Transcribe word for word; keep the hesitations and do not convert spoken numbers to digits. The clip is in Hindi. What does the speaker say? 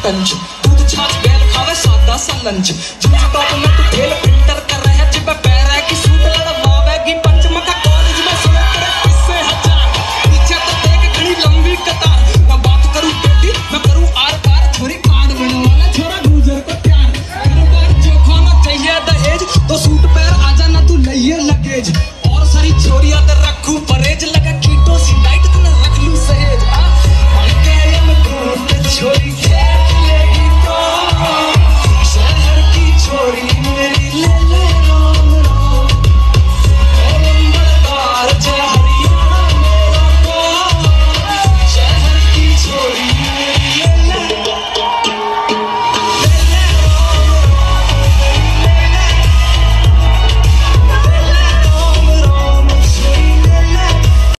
लंच, दूध छाछ बैल खावे सादा सा लंच, जिम टॉप में तू खेल